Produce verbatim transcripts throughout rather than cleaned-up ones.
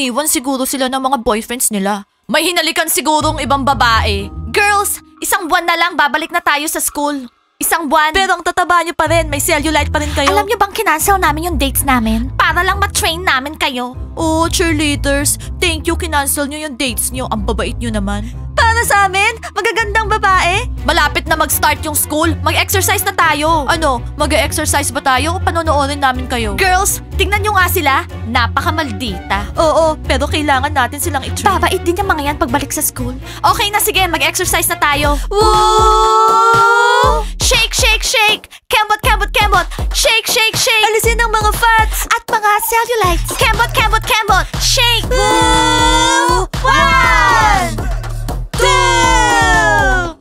iniwan siguro sila ng mga boyfriends nila. May hinalikan sigurong ibang babae. Girls, isang buwan na lang babalik na tayo sa school. Isang buwan. Pero ang tataba niyo pa rin, may cellulite pa rin kayo. Alam niyo bang kinancel namin yung dates namin? Para lang ma-train namin kayo. Oh, cheerleaders, thank you kinancel niyo yung dates niyo. Ang babait niyo naman. Para sa amin, magagandang babae. Malapit na mag-start yung school, mag-exercise na tayo. Ano, mag-exercise ba tayo o panonoorin namin kayo? Girls, tingnan nyo nga sila. Napakamaldita. Oo, pero kailangan natin silang i-train. Babait din yung mga yan pagbalik sa school. Okay na, sige, mag-exercise na tayo. Woo! Shake, shake, shake! Kembot, kembot, kembot! Shake, shake, shake! Alisin ang mga fats at mga cellulites. Kembot, kembot, kembot! Shake! Woo! One! Two!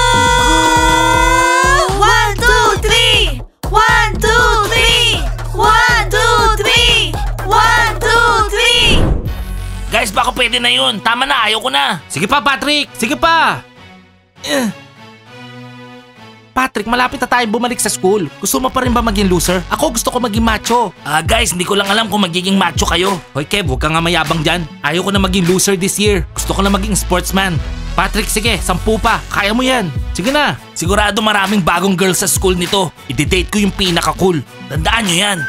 One, two, three! One, two, three! One, two, three! One, two, three! Guys, baka pwede na yun. Tama na, ayaw ko na. Sige pa, Patrick! Sige pa! Eh. Patrick, malapit na tayong bumalik sa school. Gusto mo pa rin ba maging loser? Ako gusto ko maging macho. Ah, guys, hindi ko lang alam kung magiging macho kayo. Hoy Kev, huwag ka nga mayabang dyan. Ayaw ko na maging loser this year. Gusto ko na maging sportsman. Patrick, sige, sampu pa. Kaya mo yan. Sige na. Sigurado maraming bagong girls sa school nito. I-date ko yung pinaka-cool. Tandaan nyo yan.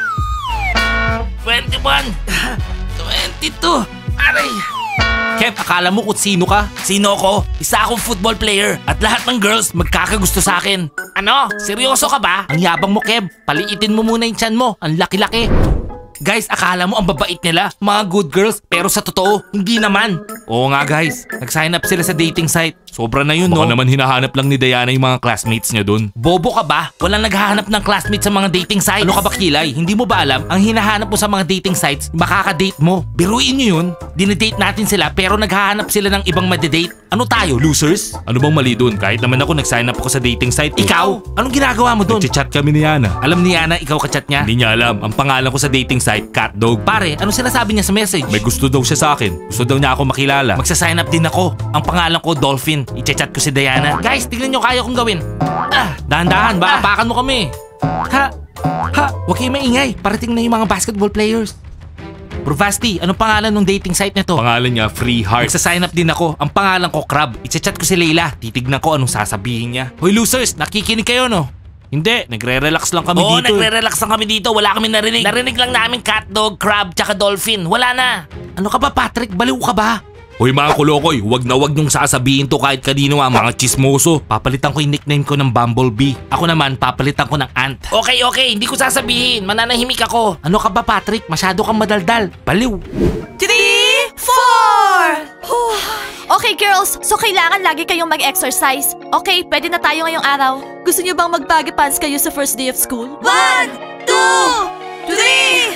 twenty-one. twenty-two. Aray. Kev, akala mo kung sino ka? Sino ko? Isa akong football player at lahat ng girls magkakagusto sa akin. Ano? Seryoso ka ba? Ang yabang mo, Kev. Paliitin mo muna yung tiyan mo. Ang laki-laki. Guys, akala mo ang babait nila, mga good girls, pero sa totoo, hindi naman. Oo nga guys, nag-sign up sila sa dating site. Sobra na yun, Baka no? naman hinahanap lang ni Diana yung mga classmates niya dun. Bobo ka ba? Walang naghahanap ng classmates sa mga dating sites. Ano ka ba, Kilay? Hindi mo ba alam? Ang hinahanap mo sa mga dating sites, makaka-date mo. Biruin nyo yun. Dinedate natin sila pero naghahanap sila ng ibang madedate. Ano tayo, losers? Ano bang mali dun? Kahit naman ako nag-sign up ako sa dating site. eh. Ikaw? Anong ginagawa mo dun? Nag-chat kami ni Yana. Alam ni Yana, ikaw kachat niya? Hindi niya alam. Ang pangalan ko sa dating site, CatDog. Pare, ano sinasabi niya sa message? May gusto daw siya sa akin. Gusto daw niya ako makilala. Magsa-sign up din ako. Ang pangalan ko, Dolphin. I-chat ko si Diana. Guys, tignan nyo kaya kong gawin. Ah, dahan-dahan, baka apakan mo kami. Ha? Ha? Huwag kayo maingay. Parating na yung mga basketball players. Bro Vasti, anong pangalan ng dating site nito? Pangalan niya, Free Heart. Magsa-sign up din ako. Ang pangalan ko, Crab. I-chat ko si Leila. Titignan ko anong sasabihin niya. Hoy losers, nakikinig kayo no? Hindi, nagre-relax lang kami Oo, dito. nagre-relax lang kami dito. Wala kami narinig. Narinig lang namin catdog, crab, tsaka dolphin. Wala na. Ano ka ba, Patrick? Baliw ka ba? Hoy mga kulokoy, huwag na huwag niyong sasabihin to kahit kanino nga, mga chismoso. Papalitan ko yung nickname ko ng Bumblebee. Ako naman, papalitan ko ng Ant. Okay, okay. Hindi ko sasabihin. Mananahimik ako. Ano ka ba, Patrick? Masyado kang madaldal. Baliw. Three, four! Okay girls, so kailangan lagi kayong mag-exercise. Okay, pwede na tayo ngayong araw. Gusto niyo bang mag-baggy pants kayo sa first day of school? One, two, three!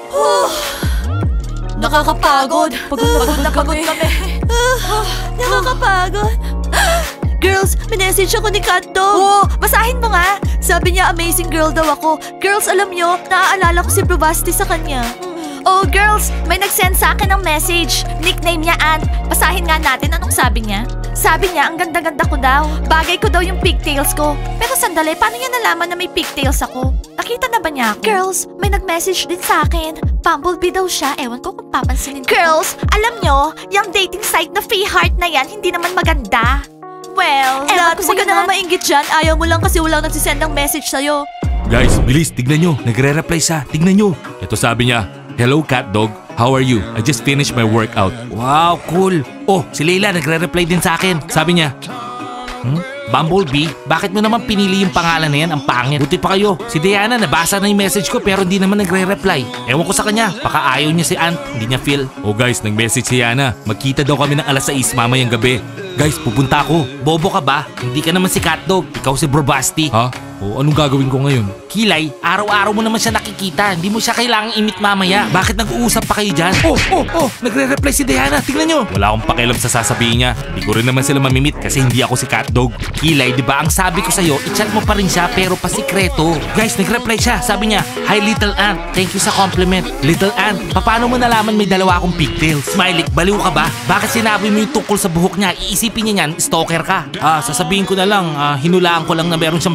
Nakakapagod. Pagod na pagod na pagod kami. Nakakapagod. Girls, minessage ako ni Catdog. Oo, basahin mo nga. Sabi niya amazing girl daw ako. Girls, alam niyo, naaalala ko si Bravasti sa kanya. Oh, girls, may nag-send sa akin ng message. Nickname niya Ant. Basahin nga natin anong sabi niya. Sabi niya, ang ganda-ganda ko daw. Bagay ko daw yung pigtails ko. Pero sandali, paano niya nalaman na may pigtails ako? Nakita na ba niya ako? Girls, may nag-message din sa akin. Bumblebee daw siya. Ewan ko kung papansinin ko. Girls, alam nyo, yung dating site na Free Heart na yan, hindi naman maganda. Well, ewan ko sa'yo na. Huwag ka na mainggit dyan. Ayaw mo lang kasi walang nagsisend ng message sa'yo. Guys, bilis, tignan nyo. Nagre-reply siya. Tignan nyo. Ito sabi niya, hello CatDog, how are you? I just finished my workout. Wow, cool. Oh, si Leila nagre-reply din sa akin. Sabi niya, hmm? Bumblebee, bakit mo naman pinili yung pangalan na yan? Ang pangit. Buti pa kayo. Si Diana, nabasa na yung message ko pero hindi naman nagre-reply. Ewan ko sa kanya. Baka ayaw niya si Ant. Hindi niya feel. Oh guys, nag-message si Yana. Magkita daw kami ng alas sais mamayang gabi. Guys, pupunta ako. Bobo ka ba? Hindi ka naman si CatDog. Ikaw si Bravasti. Ha? O anong gagawin ko ngayon? Kilay, araw-araw mo naman siya nakikita. Hindi mo siya kailangang imit mamaya. Bakit nag-uusap pa kayo dyan? Oh, oh, oh! Nagre-reply si Diana. Tingnan nyo. Wala akong pakialam sa sasabihin niya. Hindi ko rin naman sila mamimit kasi hindi ako si CatDog. Kilay, di ba ang sabi ko sa'yo, i-chat mo pa rin siya pero pasikreto. Guys, nag-reply siya. Sabi niya, hi Little Ant. Thank you sa compliment. Little Ant, paano mo nalaman may dalawa akong pigtails? Smiley, baliw ka ba? Bakit sinabi mo yung tungkol sa buhok niya? Iisipin niya niyan, stalker ka. Ah, sasabihin ko na lang, ah, hinulaan ko lang na meron siyang pigtails.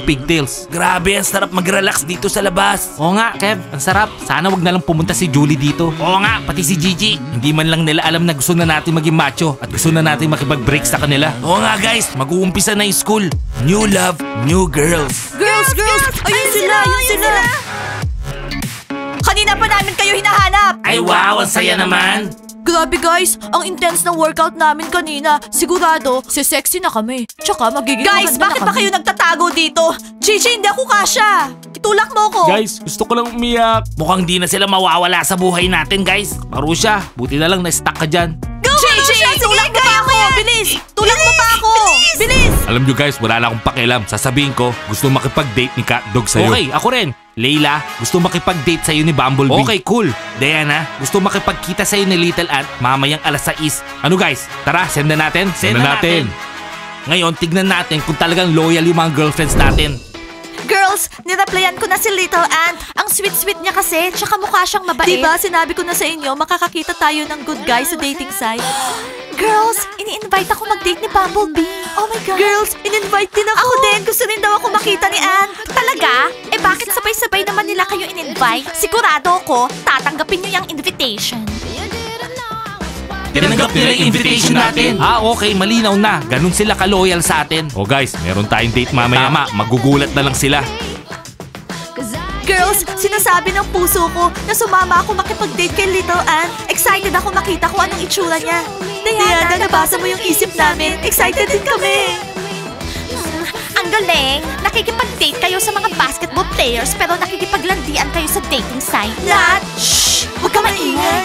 girls. Grabe, ang sarap mag-relax dito sa labas. Oo nga, Kev, ang sarap. Sana wag na lang pumunta si Julie dito. Oo nga, pati si Gigi. Hindi man lang nila alam na gusto na natin maging macho at gusto na natin makipag-break sa kanila. Oo nga guys, mag-uumpisa na yung school. New love, new girls. Girls, girls! Ayun sila, ayun sila! Kanina pa namin kayo hinahanap! Ay wow, ang saya naman. Grabe guys, ang intense ng workout namin kanina. Sigurado, si-sexy na kami. Tsaka magiging Guys, maganda bakit na ba kami. kayo nagtatago dito? Gigi, hindi ako kasha. Itulak mo ko. Guys, gusto ko lang umiyak. Mukhang di na sila mawawala sa buhay natin guys. Marusha, buti na lang na-stuck ka dyan. Gigi, tulak mo pa ako. Bilis, tulak mo pa ako. Bilis. Alam nyo guys, wala na akong pakialam. Sasabihin ko, gusto makipag-date ni Catdog sa'yo. Okay, ako rin. Layla, gusto makipag-date sa'yo ni Bumblebee. Okay, cool. Diana, gusto makipagkita sa'yo ni Little Ant mamayang alas sais. Ano guys, tara, send na natin. Send na natin. Ngayon, tignan natin kung talagang loyal yung mga girlfriends natin. Girls, nireplyan ko na si Little Ant. Ang sweet-sweet niya kasi, tsaka mukha siyang mabait. Diba, sinabi ko na sa inyo, makakakita tayo ng good guy sa dating site. Girls, ini-invite ako mag-date ni Bumblebee. Oh my God. Girls, in-invite din ako. Ako din, gusto rin daw ako makita ni Ant. Talaga? Eh bakit sabay-sabay naman nila kayo in-invite? Sigurado ko, tatanggapin nyo yung invitation. Tinanggap nila yung invitation natin. Ah, okay, malinaw na. Ganun sila ka-loyal sa atin. O guys, meron tayong date mamaya. Tama, magugulat na lang sila. Girls, sinasabi ng puso ko na sumama ako makipag-date kay Little Ant. Excited ako makita kung anong itsura niya. Diana, nabasa mo yung isip namin. Excited din kami. Hmm, ang galing. Nakikipag-date kayo sa mga basketball players pero nakikipaglandian kayo sa dating site. Nat! Shh! Huwag ka maingay.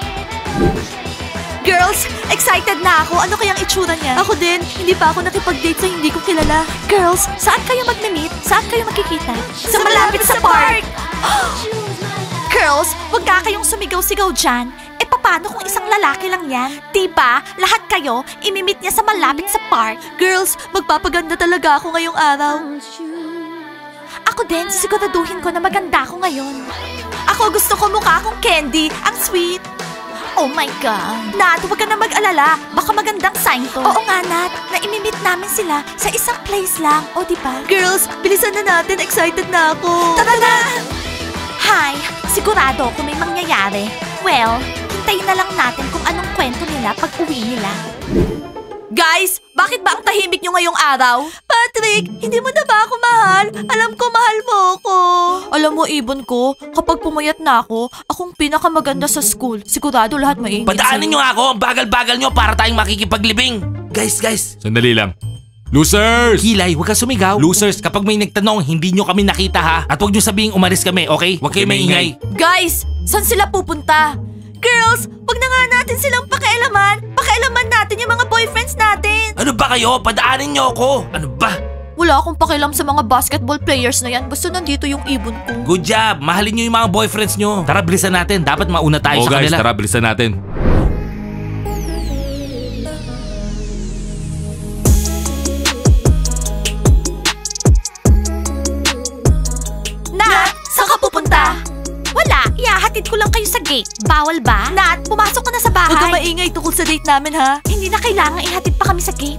Girls, excited na ako. Ano kayang itsura niya? Ako din. Hindi pa ako nakipag-date sa hindi ko kilala. Girls, saan kayo mag-meet? Saan kayo makikita? Sa malapit sa park. Girls, wag ka kayong sumigaw-sigaw dyan. Eh paano kung isang lalaki lang yan? Diba, lahat kayo, imimit niya sa malapit sa park. Girls, magpapaganda talaga ako ngayong araw. Ako din, sisiguraduhin ko na maganda ako ngayon. Ako gusto ko mukha akong candy. Ang sweet. Oh my God. Nat, huwag ka na mag-alala. Baka magandang sign to. Oo nga, Nat. Na-imimit namin sila sa isang place lang. O, diba? Girls, bilisan na natin. Excited na ako. Tara na! Hi, sigurado kung may mangyayari. Well, hintayin na lang natin kung anong kwento nila pag uwi nila. Guys, bakit ba ang tahimik nyo ngayong araw? Patrick, hindi mo na ba ako mahal? Alam ko mahal mo ako. Alam mo, ibon ko, kapag pumayat na ako, akong pinakamaganda sa school. Sigurado lahat maingit Padaanin nyo ako, ang bagal-bagal nyo para tayong makikipaglibing. Guys, guys. Sandali lang. Losers! Kilay, huwag ka sumigaw. Losers, kapag may nagtanong, hindi nyo kami nakita ha. At huwag nyo sabihing umalis kami, okay? Huwag kayo maingay. Guys, saan sila pupunta? Girls, wag na nga natin silang pakialaman. Pakialaman natin yung mga boyfriends natin. Ano ba kayo? Padaanin nyo ako. Ano ba? Wala akong pakialam sa mga basketball players na yan. Basta nandito yung ibon ko. Good job, mahalin nyo yung mga boyfriends nyo. Tara, bilisan natin. Dapat mauna tayo O sa guys, kanila. tara, bilisan natin. Nat, saan ka pupunta? Wala, ihahatid ko lang kayo sa gate. Bawal ba? Nat, pumasok ka na sa bahay. Huwag ka maingay tungkol sa date namin, ha? Hindi na kailangan ihatid pa kami sa gate.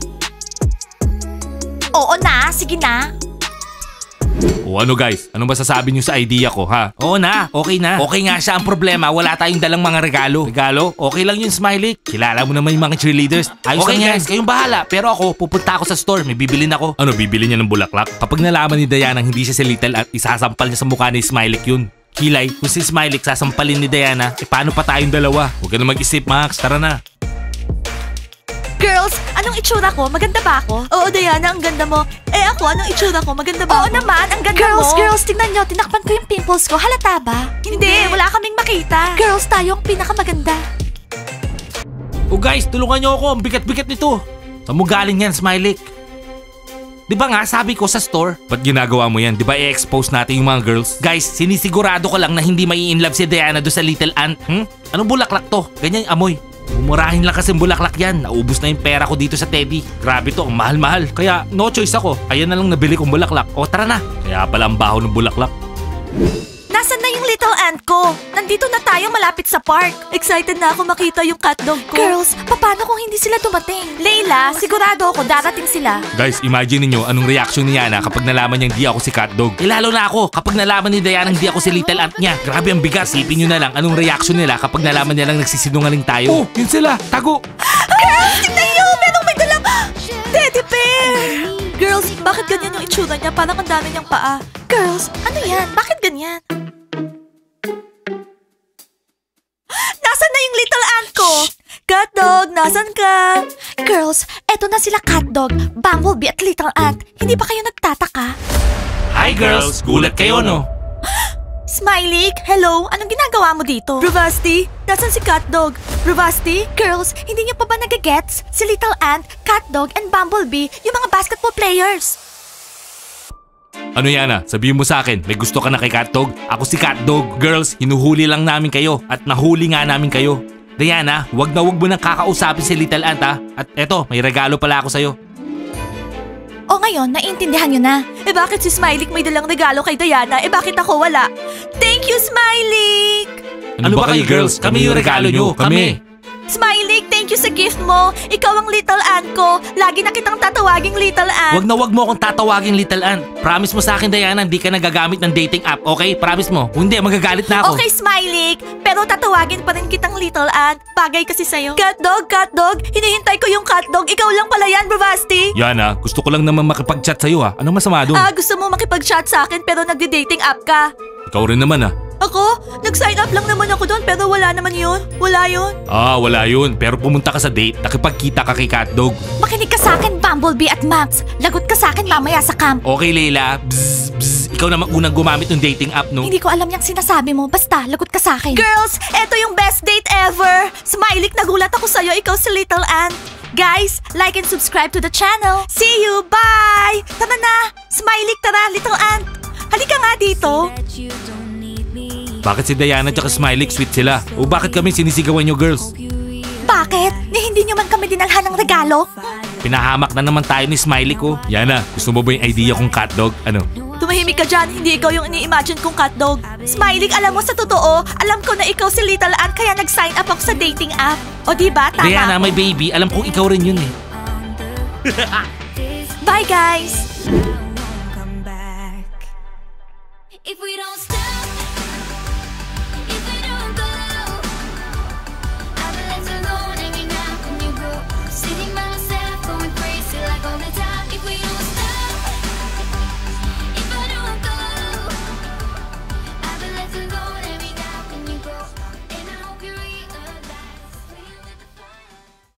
Oo na, sige na. O ano guys, anong masasabi nyo sa idea ko ha? Oo na, okay na. Okay nga siya, ang problema, wala tayong dalang mga regalo. Regalo? Okay lang yun, Smiley. Kilala mo naman yung mga cheerleaders. Ayos Okay, lang yan. guys, Kayong bahala. Pero ako, pupunta ako sa store. May bibilin ako. Ano, bibili niya ng bulaklak? Kapag nalaman ni Diana hindi siya si Little at isasampal niya sa mukha ni Smiley yun. Kilay, kung si Smiley sasampalin ni Diana, eh paano pa tayong dalawa? Huwag ka na mag-isip, Max. Tara na. Girls, anong itsura ko? Maganda ba ako? Oo, Diana, ang ganda mo. Eh ako, anong itsura ko? Maganda ba Oo ako? naman, ang ganda Girls, mo. girls, tingnan nyo. Tinakpan ko yung pimples ko. Halata ba? Hindi, wala kaming makita. Girls, tayo ang pinakamaganda. O guys, tulungan niyo ako. Ang bigat-bigat nito. Saan mo galing yan, Smiley? Di ba nga, sabi ko sa store? Ba't ginagawa mo yan? Di ba i-expose natin yung mga girls? Guys, sinisigurado ko lang na hindi mai in love si Diana do sa Little Ant. Hmm? Anong bulaklak to? Ganyan yung amoy. Mumurahin lang kasi bulaklak yan. Naubos na yung pera ko dito sa Teddy. Grabe to, ang mahal-mahal. Kaya no choice ako. Ayan na lang nabili kong bulaklak. O tara na. Kaya pala ang baho ng bulaklak. Nasaan na yung little ant ko. Nandito na tayo malapit sa park. Excited na ako makita yung catdog ko. Girls, paano kung hindi sila dumating? Layla, sigurado ako darating sila. Guys, imagine niyo anong reaction ni Yana kapag nalaman niyang di ako si Catdog. Eh lalo na ako kapag nalaman ni Diana di ako si Little Ant niya. Grabe ang bigas. Isipin niyo na lang anong reaction nila kapag nalaman niya lang nagsisinungaling tayo. Oh, yun sila. Tago. Girls, tignan niyo! Merong may dalang teddy bear! Girls, bakit ganyan yung itsura niya? Parang ang dami niyang paa. Girls, ano yan? Bakit ganyan? Nasaan na yung little ant ko? Catdog, nasan ka? Girls, eto na sila Catdog, Bumblebee at Little Ant. Hindi ba kayo nagtataka? Hi girls! Gulat kayo no? Smiley, hello? Anong ginagawa mo dito? Bravasti, nasan si Catdog? Bravasti? Girls, hindi niyo pa ba nagagets? Si Little Ant, Catdog, and Bumblebee, yung mga basketball players. Ano Yana? Sabihin mo sa akin, may gusto ka na kay Catdog? Ako si Catdog. Girls, hinuhuli lang namin kayo at nahuli nga namin kayo. Diana, wag na wag mo nang kakausapin si Little Ant ha. At eto, may regalo pala ako sa'yo. O ngayon, naiintindihan niyo na. Eh bakit si Smiley may dalang regalo kay Diana? Eh bakit ako wala? Thank you, Smiley! Ano, ba kayo girls? Kami yung regalo nyo. Kami. Smiley, thank you sa gift mo. Ikaw ang Little Ant ko. Lagi na kitang tatawaging Little Ant. Wag na wag mo akong tatawaging Little Ant. Promise mo sa akin, Diana, hindi ka nagagamit ng dating app, okay? Promise mo. Kung hindi, magagalit na ako. Okay, Smiley. Pero tatawagin pa rin kitang Little Ant. Bagay kasi sa'yo. Catdog, Catdog. Hinihintay ko yung Catdog. Ikaw lang pala yan, Bravasti. Yana, gusto ko lang naman makipag-chat sa'yo ha. Anong masama doon? Ah, gusto mo makipag-chat sa akin pero nagde-dating app ka. Ikaw rin naman ha. Ako? Nag-sign up lang naman ako doon pero wala naman yun. Wala yun. Ah, wala yun. Pero pumunta ka sa date, nakipagkita ka kay Catdog. Makinig ka sa akin, Bumblebee at Max. Lagot ka sa akin mamaya sa camp. Okay, Leila. Bzz, bzz. Ikaw naman unang gumamit ng dating app, no? Hindi ko alam yung sinasabi mo. Basta, lagot ka sa akin. Girls, eto yung best date ever. Smiley, nagulat ako sa'yo. Ikaw si Little Ant. Guys, like and subscribe to the channel. See you. Bye! Tara na. Smiley, tara, Little Ant. Halika nga dito. Bakit si Diana at Smiley sweet sila? O bakit kami sinisigawan nyo girls? Bakit? Ni hindi nyo man kami dinalhan ng regalo? Pinahamak na naman tayo ni Smiley ko. Yana, gusto mo ba yung idea kong Catdog? Ano? Tumahimik ka dyan, hindi ikaw yung ini-imagine kong Catdog. Smiley, alam mo sa totoo, alam ko na ikaw si Little Ant kaya nag-sign up ako sa dating app. O diba, tama Diana, ako? my baby, alam kong ikaw rin yun eh. Bye guys! If we don't stop